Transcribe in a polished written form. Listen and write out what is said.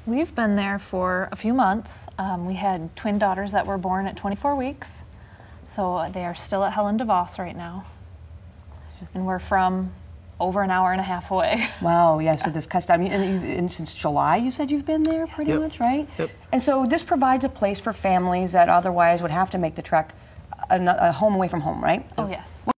We've been there for a few months. We had twin daughters that were born at 24 weeks, so they are still at Helen DeVos right now. And we're from over an hour and a half away. Wow, yeah, so this custom, and since July you said you've been there pretty much, right? Yep. And so this provides a place for families that otherwise would have to make the trek a home away from home, right? Oh, yes.